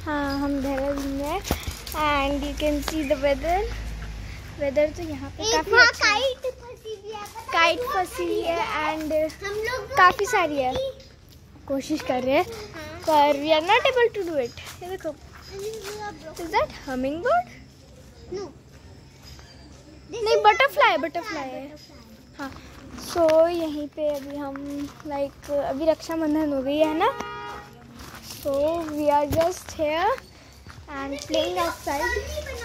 हाँ, हम देहरादून में हैं and you can see the weather तो यहाँ पे काफ़ी अच्छा है। काइट फंसी हुई है एंड काफ़ी सारी है। कोशिश कर रहे हैं पर we are not able to do it. ये देखो, इज दैट हमिंग बर्ड? नहीं, बटरफ्लाई है। हाँ, सो यहीं पे अभी हम लाइक अभी रक्षाबंधन हो गई है ना, so we are just here and playing outside.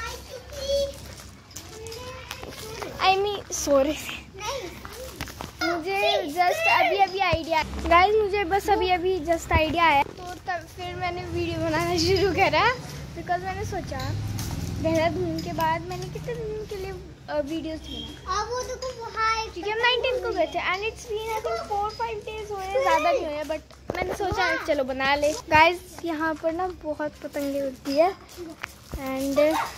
I mean sorry, मुझे जस्ट अभी आइडिया गाइस, मुझे बस अभी जस्ट आइडिया आया तो तब फिर मैंने वीडियो बनाना शुरू करा बिकॉज मैंने सोचा देहरादून के बाद मैंने कितने दिन के लिए वीडियोस बनाए क्योंकि हम 19 को गए थे and it's been I think 4-5 days हुए, ज़्यादा नहीं हुए बट मैंने सोचा चलो बना ले। गाइस यहाँ पर ना बहुत पतंगे उड़ती है एंड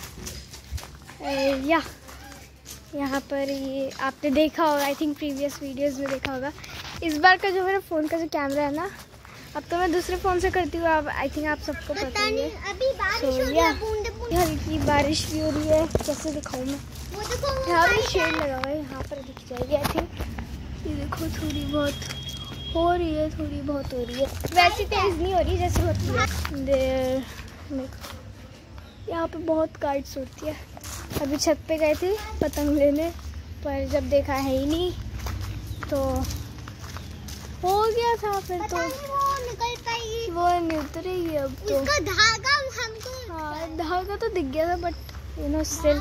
या यहाँ पर ये आपने देखा होगा, आई थिंक प्रीवियस वीडियोस में देखा होगा। इस बार का जो मेरा फ़ोन का जो कैमरा है ना, अब तो मैं दूसरे फ़ोन से करती हूँ, अब आई थिंक आप सबको पता ही है। हल्की बारिश भी हो रही है, कैसे दिखाऊँ मैं? यहाँ पर शेड लगा हुआ है, यहाँ पर दिख जाएगी आई थिंक। ये देखो थोड़ी बहुत हो रही है, वैसे तेज़ नहीं हो रही जैसे होती है। यहाँ पे बहुत काइट्स उड़ती है। अभी छत पे गए थे पतंग लेने पर जब देखा है ही नहीं तो हो गया था, फिर तो निकल पाएगी, वो नहीं उतरेगी अब तो। इसका धागा हमको, हाँ धागा तो दिख गया था but you know still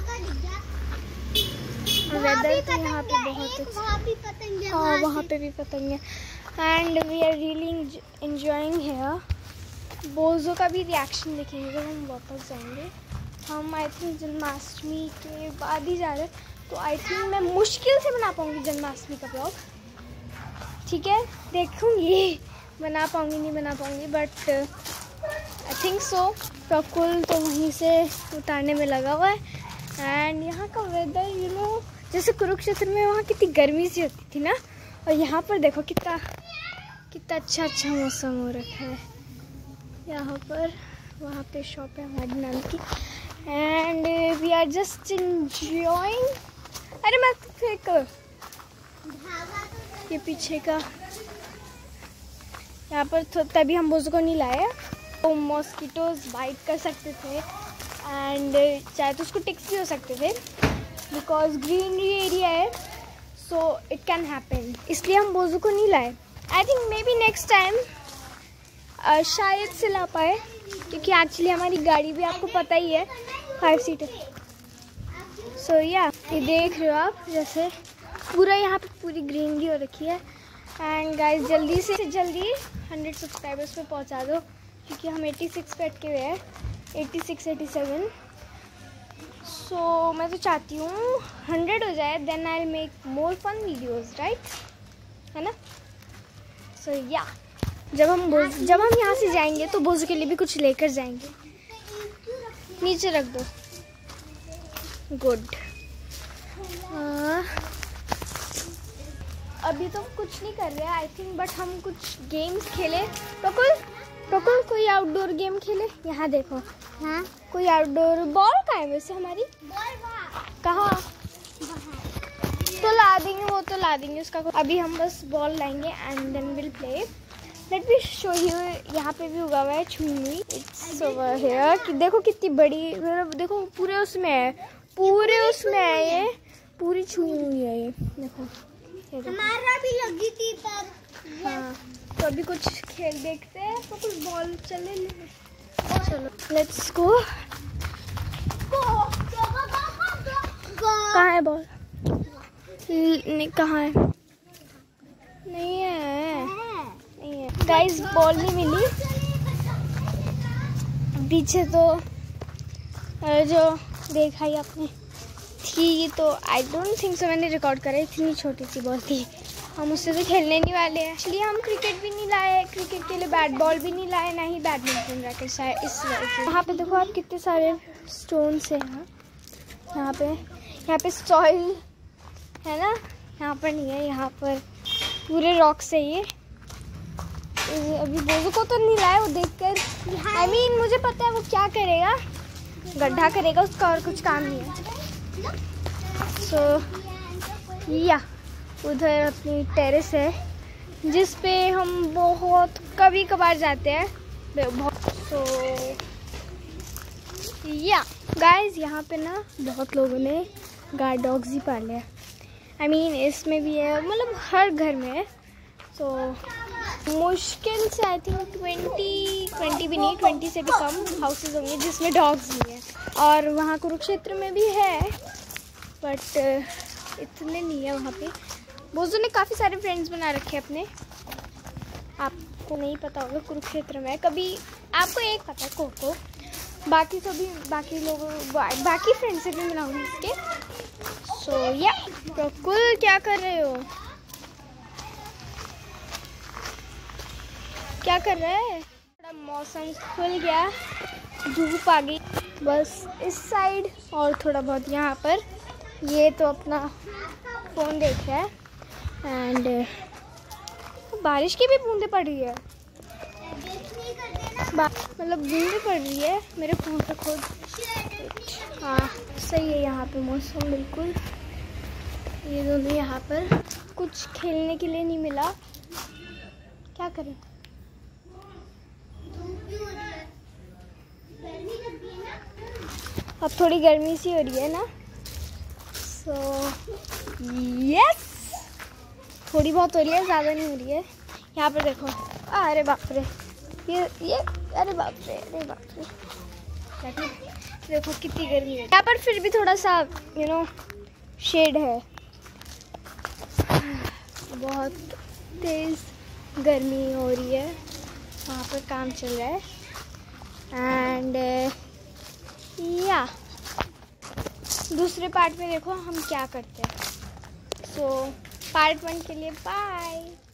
weather तो यहाँ पे बहुत अच्छा। हाँ वहाँ पे भी पतंग है and we are really enjoying here. बोझों का भी रिएक्शन देखेंगे जब हम वापस जाएंगे। हम आई थिंक जन्माष्टमी के बाद ही जा रहे हैं तो आई थिंक मैं मुश्किल से बना पाऊँगी जन्माष्टमी का ब्लॉग। ठीक है, देखूँगी बना पाऊँगी नहीं बना पाऊँगी बट आई थिंक सो। प्रकुल तो वहीं से उतारने में लगा हुआ है एंड यहाँ का वेदर यू नो जैसे कुरुक्षेत्र में वहाँ कितनी गर्मी सी होती थी ना, और यहाँ पर देखो कितना अच्छा मौसम हो रखा है यहाँ पर। वहाँ पे शॉप है हमारी नाम की and we are just enjoying. अरे मैं फेंक ये पीछे का यहाँ पर तभी हम बोझ को नहीं लाए तो मॉस्किटोज बाइट कर सकते थे एंड चाहे तो उसको टिक्स भी हो सकते थे बिकॉज ग्रीनरी एरिया है सो इट कैन हैपन, इसलिए हम बोझों को नहीं लाए। I think maybe next time शायद से ला पाए क्योंकि एक्चुअली हमारी गाड़ी भी आपको पता ही है 5 सीटर। सो या ये देख रहे हो आप जैसे पूरा यहाँ पे पूरी ग्रीनरी हो रखी है एंड गाइस जल्दी से जल्दी 100 सब्सक्राइबर्स पे पहुँचा दो क्योंकि हम 86 पे अटके हुए हैं, 86-87। सो मैं तो चाहती हूँ 100 हो जाए, then I will make more fun videos, right है ना? सो या जब हम यहाँ से जाएंगे तो बोझों के लिए भी कुछ लेकर जाएंगे। नीचे रख दो, गुड। अभी तो कुछ नहीं कर रहे आई थिंक बट हम कुछ गेम्स खेले। प्रकुल कोई आउटडोर गेम खेले? यहाँ देखो, हाँ कोई आउटडोर बॉल कहाँ है वैसे हमारी? कहाँ? तो ला देंगे उसका। अभी हम बस बॉल लाएंगे and then will play. Let me show you. यहाँ पे भी उगा हुआ है छुई हुई, इट्स ओवर हियर। कि देखो कितनी बड़ी, मतलब देखो पूरे उसमें है ये पूरी छुई हुई है ये देखो। हमारा भी लगी थी पर हाँ, तो अभी कुछ खेल देखते हैं तो कुछ बॉल चलो लेट्स गो। कहाँ है बॉल? कहाँ है? नहीं है गाइस, बॉल नहीं मिली। पीछे तो जो देखा ही आपने थी तो आई डोंट थिंक सो मैंने रिकॉर्ड करा, इतनी छोटी सी बॉल थी। हम उससे तो खेलने नहीं वाले हैं, इसलिए हम क्रिकेट भी नहीं लाए, क्रिकेट के लिए बैट बॉल भी नहीं लाए, ना ही बैडमिंटन रैकेट शायद इस वजह से। यहाँ पे देखो आप कितने सारे स्टोन्स हैं यहाँ पे सॉइल है ना, यहाँ पर नहीं है, यहाँ पर पूरे रॉक्स है ये। अभी बोझों को तो नहीं लाए, वो देखकर I mean, मुझे पता है वो क्या करेगा, गड्ढा करेगा, उसका और कुछ काम नहीं है। So या उधर अपनी टेरेस है जिस पे हम बहुत कभी कभार जाते हैं बहुत। सो या गाइस, यहाँ पे ना बहुत लोगों ने गार्ड डॉग्स ही पाले हैं। I mean, इसमें भी है, मतलब हर घर में है। सो मुश्किल से आई थिंक 20 भी नहीं, 20 से भी कम हाउसेज होंगे जिसमें डॉग्स भी हैं। और वहाँ कुरुक्षेत्र में भी है बट इतने नहीं है वहाँ पे। बोझो ने काफ़ी सारे फ्रेंड्स बना रखे हैं अपने, आपको नहीं पता होगा कुरुक्षेत्र में। कभी आपको एक पता है कोको, बाकी सभी बाकी लोगों बाकी फ्रेंड्स से भी मिलाऊंगी इसके। सो या प्रकुल क्या कर रहे हो, क्या कर रहे हैं? थोड़ा मौसम खुल गया, धूप आ गई बस इस साइड और थोड़ा बहुत यहाँ पर। ये तो अपना फ़ोन देख रहा है एंड बारिश की भी बूंदें पड़ रही है, मतलब बूंदें पड़ रही है मेरे फ़ोन पे खुद। हाँ सही है यहाँ पे मौसम बिल्कुल। ये दोनों यहाँ पर कुछ खेलने के लिए नहीं मिला, क्या करें। अब थोड़ी गर्मी सी हो रही है ना, सो यस थोड़ी बहुत हो रही है, ज़्यादा नहीं हो रही है। यहाँ पर देखो, अरे बाप रे, ये अरे बाप रे, अरे बाप रे, देखो कितनी गर्मी है। यहाँ पर फिर भी थोड़ा सा शेड है, बहुत तेज़ गर्मी हो रही है। वहाँ पर काम चल रहा है एंड या दूसरे पार्ट में देखो हम क्या करते हैं। सो पार्ट 1 के लिए बाय।